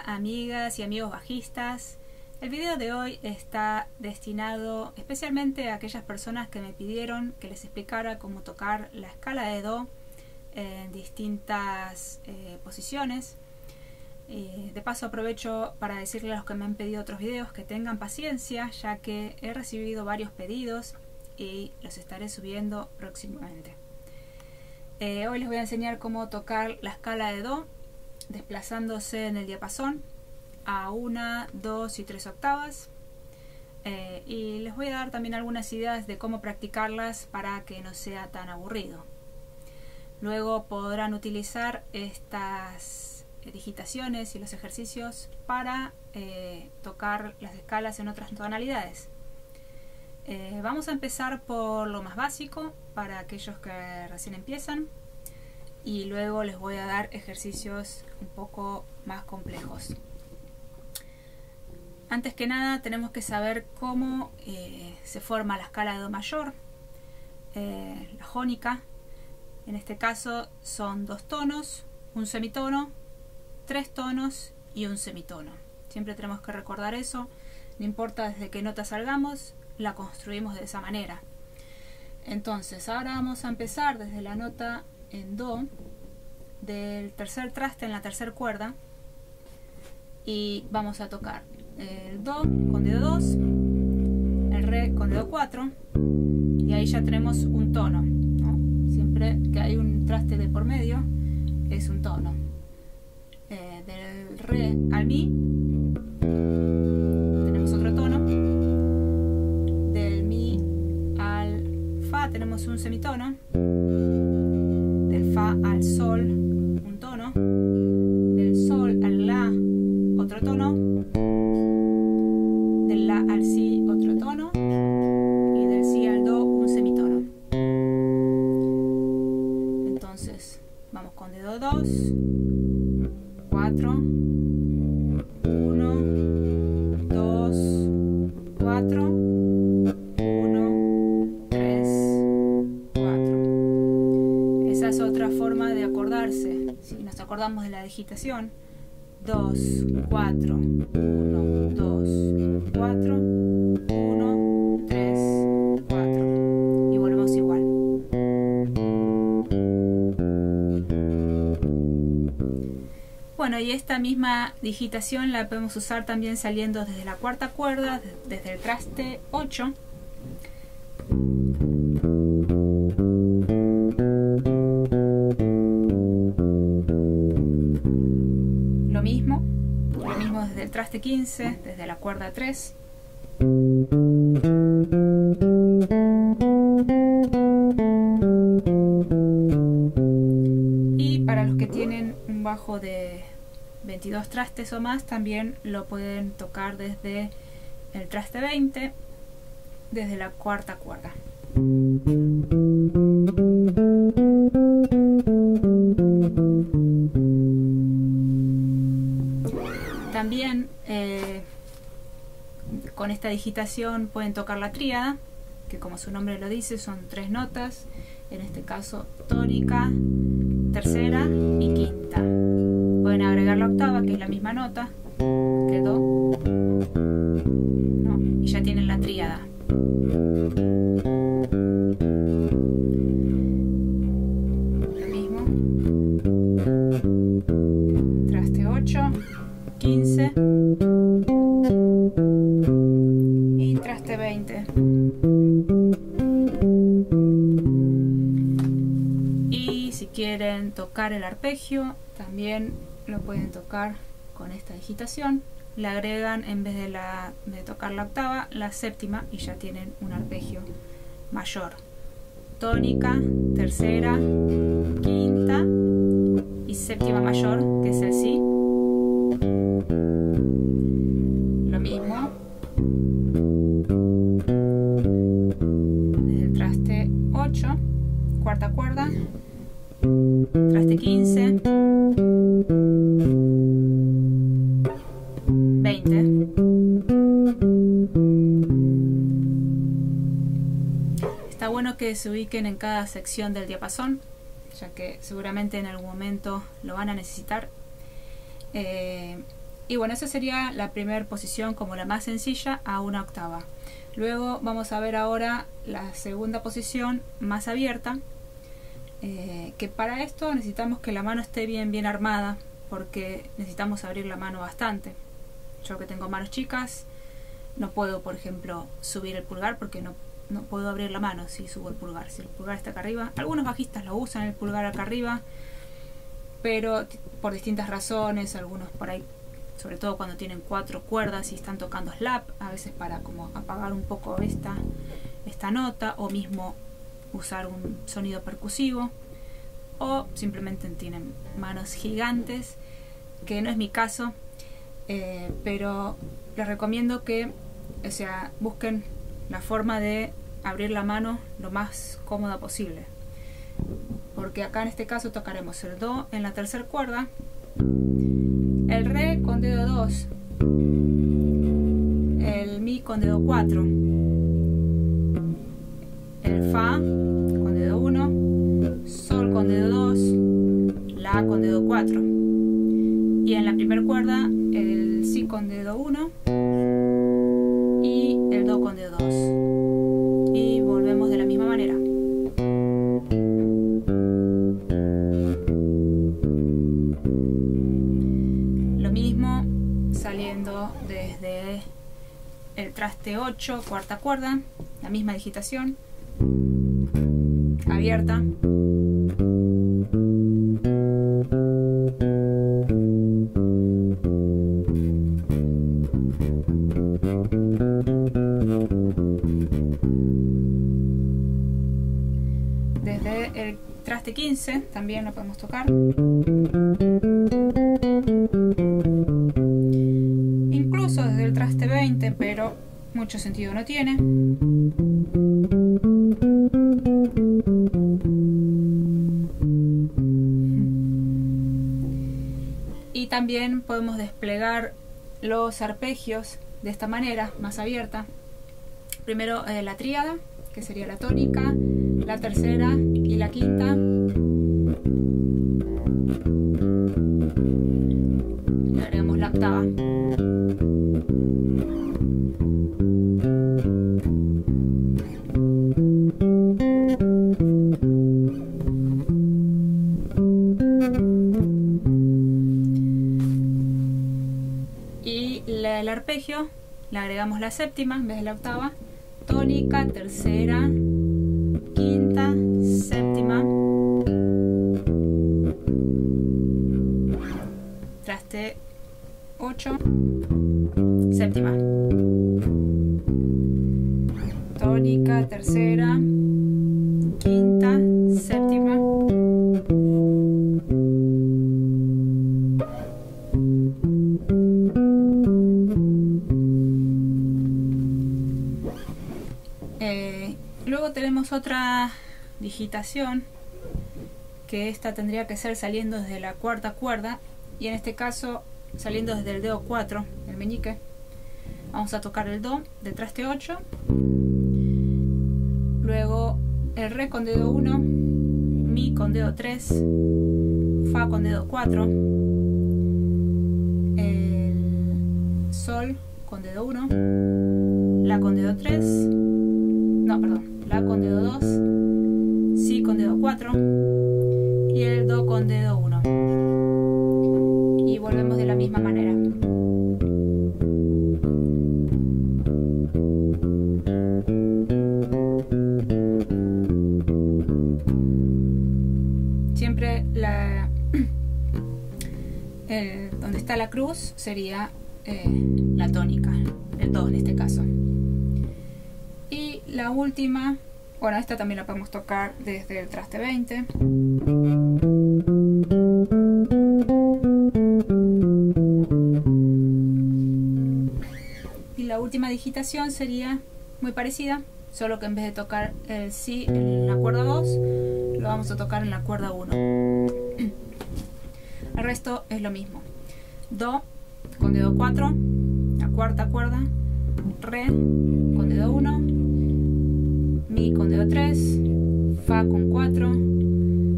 Hola amigas y amigos bajistas. El video de hoy está destinado especialmente a aquellas personas que me pidieron que les explicara cómo tocar la escala de Do en distintas posiciones. De paso aprovecho para decirle a los que me han pedido otros videos que tengan paciencia, ya que he recibido varios pedidos y los estaré subiendo próximamente. Hoy les voy a enseñar cómo tocar la escala de Do desplazándose en el diapasón a 1, 2 y 3 octavas, y les voy a dar también algunas ideas de cómo practicarlas para que no sea tan aburrido. Luego podrán utilizar estas digitaciones y los ejercicios para tocar las escalas en otras tonalidades. Vamos a empezar por lo más básico para aquellos que recién empiezan, y luego les voy a dar ejercicios un poco más complejos. Antes que nada tenemos que saber cómo se forma la escala de Do mayor, la jónica. En este caso son 2 tonos, un semitono, 3 tonos y un semitono. Siempre tenemos que recordar eso, no importa desde qué nota salgamos, la construimos de esa manera. Entonces ahora vamos a empezar desde la nota en Do, del tercer traste en la tercera cuerda, y vamos a tocar el Do con dedo 2, el Re con dedo 4, y ahí ya tenemos un tono, ¿no? Siempre que hay un traste de por medio es un tono. Del Re al Mi tenemos otro tono, del Mi al Fa tenemos un semitono, del Fa al Sol un tono, del Sol al La otro tono, del La al Si otro tono, y del Si al Do un semitono. Entonces vamos con dedo 2, 4, 1, 2, 4, 1, 3, 4. Esa es otra forma de acordarse. Si nos acordamos de la digitación: 2, 4, 1, 2, 4, 1, 3, 4. Y volvemos igual. Bueno, y esta misma digitación la podemos usar también saliendo desde la cuarta cuerda, desde el traste 8. Lo mismo desde el traste 15, desde la cuerda 3. Y para los que tienen un bajo de 22 trastes o más, también lo pueden tocar desde el traste 20, desde la cuarta cuerda. También con esta digitación pueden tocar la tríada, que como su nombre lo dice son 3 notas, en este caso tónica, tercera y quinta. Pueden agregar la octava, que es la misma nota que Do, ¿no? Y ya tienen la tríada. Lo mismo, traste 8, 15 y traste 20. Y si quieren tocar el arpegio, también lo pueden tocar con esta digitación. Le agregan, en vez de tocar la octava, la séptima, y ya tienen un arpegio mayor. Tónica, tercera, quinta y séptima mayor, que es el Si. Lo mismo desde el traste 8, cuarta cuerda, traste 15, 20. Está bueno que se ubiquen en cada sección del diapasón, ya que seguramente en algún momento lo van a necesitar. Y bueno, esa sería la primera posición como la más sencilla a una octava. Luego vamos a ver ahora la segunda posición más abierta, que para esto necesitamos que la mano esté bien armada, porque necesitamos abrir la mano bastante. Yo que tengo manos chicas no puedo, por ejemplo, subir el pulgar porque no puedo abrir la mano si subo el pulgar. Si el pulgar está acá arriba, algunos bajistas lo usan el pulgar acá arriba, pero por distintas razones, algunos por ahí, sobre todo cuando tienen 4 cuerdas y están tocando slap, a veces para como apagar un poco esta nota, o mismo usar un sonido percusivo, o simplemente tienen manos gigantes, que no es mi caso, pero les recomiendo que, o sea, busquen la forma de abrir la mano lo más cómoda posible, porque acá en este caso tocaremos el do en la tercera cuerda, el re con dedo 2, el mi con dedo 4, el fa con dedo 1, sol con dedo 2, la con dedo 4, y en la primera cuerda el si con dedo 1 y el do con dedo 2, y volvemos de la misma manera. Lo mismo saliendo desde el traste 8, cuarta cuerda, la misma digitación abierta. Desde el traste 15 también lo podemos tocar. Incluso desde el traste 20, pero mucho sentido no tiene. Y también podemos desplegar los arpegios de esta manera, más abierta. Primero la tríada, que sería la tónica, la tercera y la quinta. Le agregamos la octava. Y el arpegio le agregamos la séptima en vez de la octava. Tónica, tercera, quinta, séptima, traste 8, séptima, tónica, tercera, quinta, séptima, luego tenemos otra digitación, que esta tendría que ser saliendo desde la cuarta cuerda, y en este caso saliendo desde el dedo 4, el meñique. Vamos a tocar el do de traste 8, luego el re con dedo 1, mi con dedo 3, fa con dedo 4, el sol con dedo 1, la con dedo 3, no, perdón, la con dedo 2, si con dedo 4 y el do con dedo 1, y volvemos de la misma manera. Siempre donde está la cruz sería la tónica, el do en este caso. Y la última, bueno, esta también la podemos tocar desde el traste 20. Y la última digitación sería muy parecida, solo que en vez de tocar el si en la cuerda 2, lo vamos a tocar en la cuerda 1. El resto es lo mismo. Do con dedo 4, la cuarta cuerda, re con dedo 1, mi con dedo 3, fa con 4,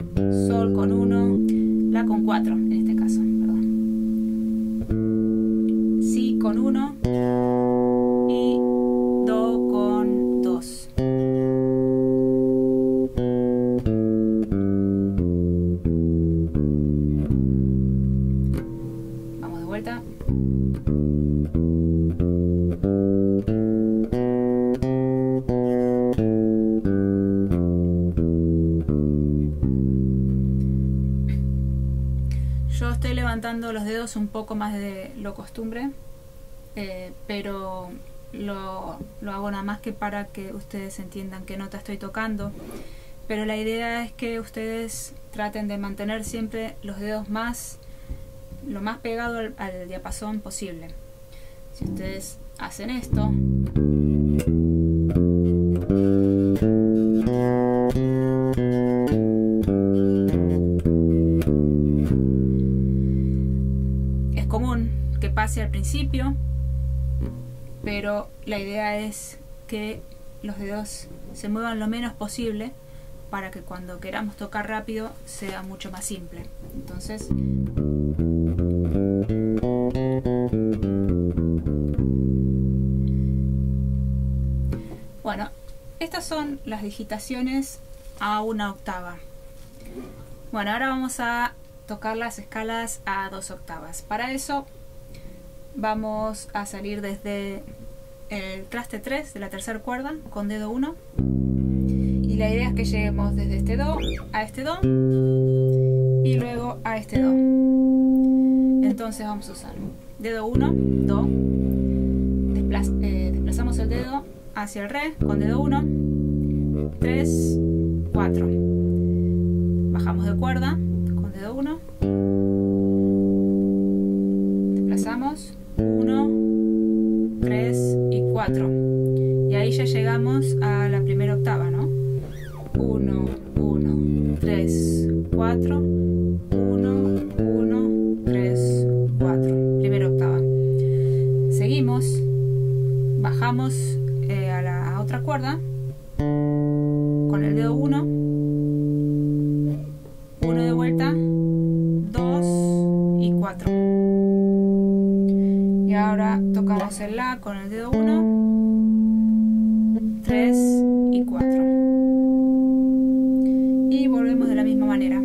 sol con 1, la con 4 en este caso, perdón. con 1 y do con 2. Vamos de vuelta. Yo estoy levantando los dedos un poco más de lo costumbre, pero lo hago nada más que para que ustedes entiendan qué nota estoy tocando. Pero la idea es que ustedes traten de mantener siempre los dedos lo más pegado al diapasón posible. Si ustedes hacen esto, es común que pase al principio, pero la idea es que los dedos se muevan lo menos posible para que cuando queramos tocar rápido sea mucho más simple. Entonces, bueno, estas son las digitaciones a una octava. Bueno, ahora vamos a tocar las escalas a 2 octavas. Para eso vamos a salir desde el traste 3 de la tercera cuerda con dedo 1. Y la idea es que lleguemos desde este do a este do y luego a este do. Entonces vamos a usar dedo 1, do, desplazamos el dedo hacia el re con dedo 1, 3, 4. Bajamos de cuerda con dedo 1, desplazamos 1, 3 y 4. Y ahí ya llegamos a la primera octava, ¿no? 1, 1, 3, 4, 1, 1, 3, 4. Primera octava. Seguimos, bajamos a la otra cuerda con el dedo 1, 1 de vuelta, 2 y 4. Y ahora tocamos el la con el dedo 1, 3 y 4. Y volvemos de la misma manera.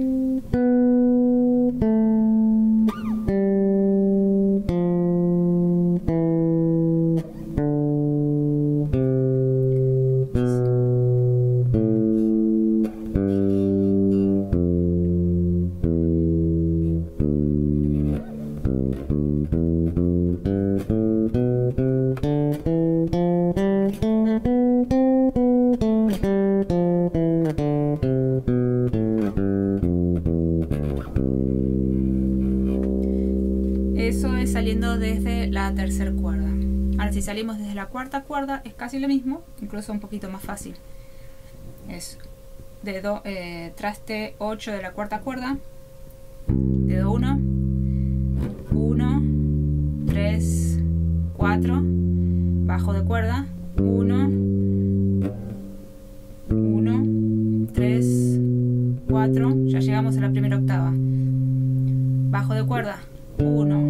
Eso es saliendo desde la tercera cuerda. Ahora si salimos desde la cuarta cuerda es casi lo mismo, incluso un poquito más fácil. Es dedo, traste 8 de la cuarta cuerda, dedo 1, 1, 3, 4, bajo de cuerda, 1, 1, 3, 4, ya llegamos a la primera octava. Bajo de cuerda, 1,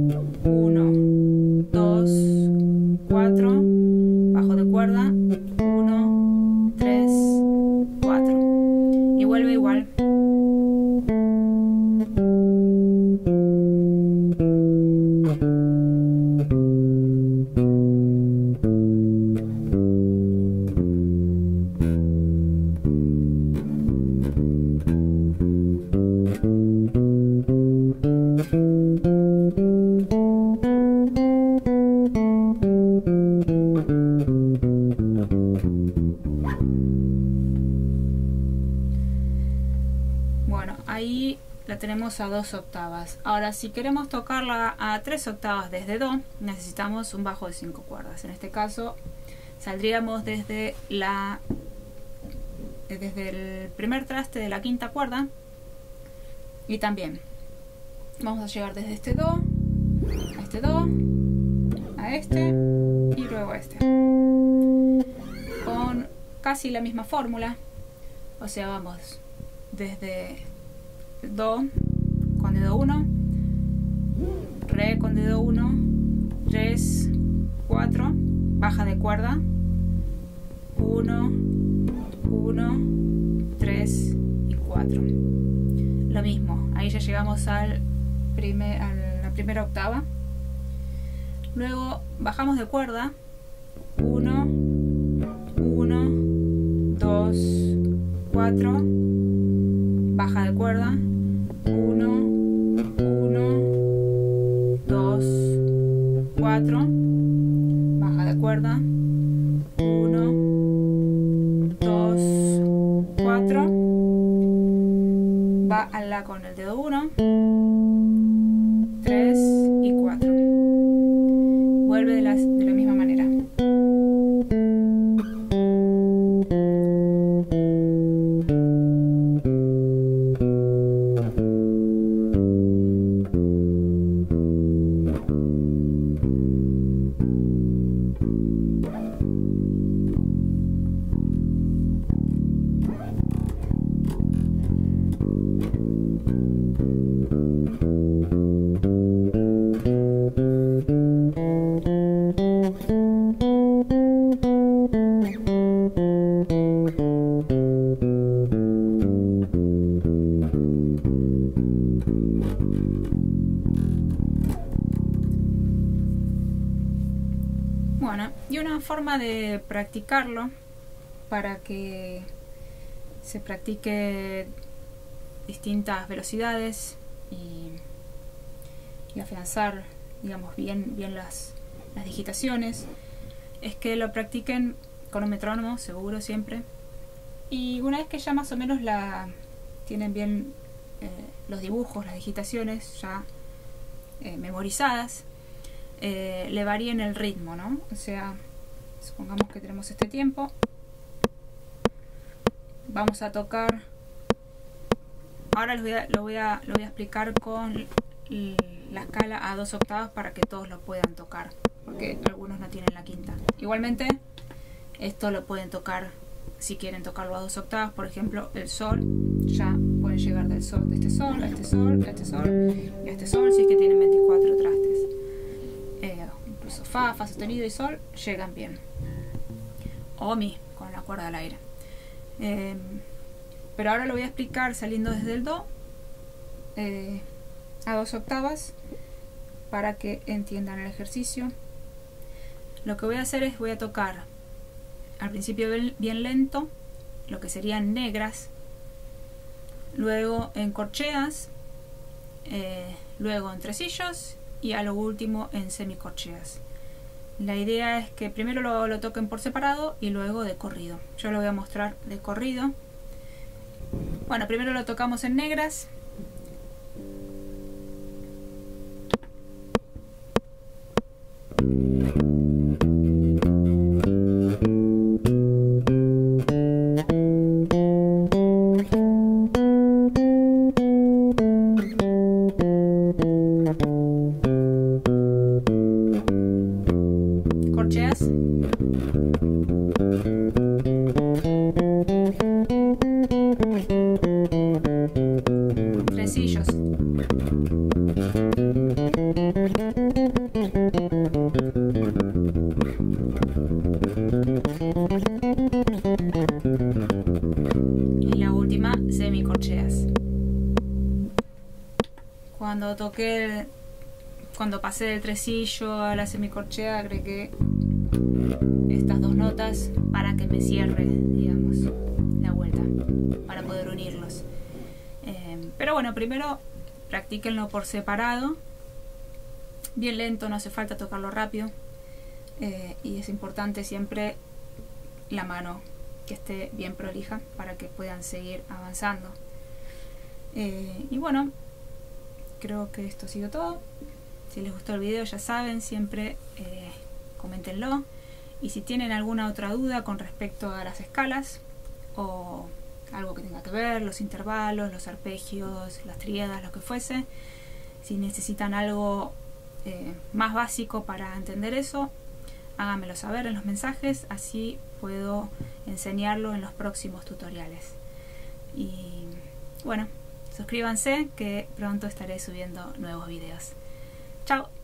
1, 2, 4, bajo de cuerda, 1, 3, 4. Y vuelve igual. Bueno, ahí la tenemos a 2 octavas. Ahora, si queremos tocarla a 3 octavas desde do, necesitamos un bajo de 5 cuerdas. En este caso, saldríamos desde el primer traste de la quinta cuerda. Y también vamos a llegar desde este do, a este do, a este y luego a este. Con casi la misma fórmula. O sea, vamos desde do con dedo 1, re con dedo 1, 3, 4, baja de cuerda, 1, 1, 3 y 4. Lo mismo, ahí ya llegamos a la primera octava. Luego bajamos de cuerda, 1, 1, 2, 4, baja de cuerda, 1, 1, 2, 4, baja de cuerda, 1, 2, 4, va a la con el dedo 1, 3 y 4. Vuelve de la misma manera. Bueno, y una forma de practicarlo para que se practique distintas velocidades y afianzar, digamos, bien las digitaciones, es que lo practiquen con un metrónomo, seguro, siempre. Y una vez que ya más o menos tienen bien los dibujos, las digitaciones ya memorizadas, le varíen el ritmo, ¿no? O sea, supongamos que tenemos este tiempo, vamos a tocar, ahora lo voy a explicar con la escala a 2 octavas para que todos lo puedan tocar, porque algunos no tienen la quinta. Igualmente, esto lo pueden tocar si quieren tocarlo a 2 octavas. Por ejemplo, el sol, ya pueden llegar del sol, de este sol, a este sol, a este sol y a este sol, si es que tienen 24 trastes. Incluso fa, fa sostenido y sol llegan bien. O mi, con la cuerda al aire. Pero ahora lo voy a explicar saliendo desde el do a 2 octavas para que entiendan el ejercicio. Lo que voy a hacer es voy a tocar al principio bien lento, lo que serían negras, luego en corcheas, luego en tresillos y a lo último en semicorcheas. La idea es que primero lo toquen por separado y luego de corrido. Yo lo voy a mostrar de corrido. Bueno, primero lo tocamos en negras. Corcheas. Tresillos. Y la última, semicorcheas. Cuando pasé del tresillo a la semicorchea, agregué estas dos notas para que me cierre, digamos, la vuelta, para poder unirlos. Pero bueno, primero practíquenlo por separado, bien lento, no hace falta tocarlo rápido. Y es importante siempre la mano que esté bien prolija para que puedan seguir avanzando. Y bueno, creo que esto ha sido todo. Si les gustó el video, ya saben, siempre coméntenlo. Y si tienen alguna otra duda con respecto a las escalas o algo que tenga que ver, los intervalos, los arpegios, las tríadas, lo que fuese, si necesitan algo más básico para entender eso, háganmelo saber en los mensajes, así puedo enseñarlo en los próximos tutoriales. Y bueno, suscríbanse que pronto estaré subiendo nuevos videos. Chao.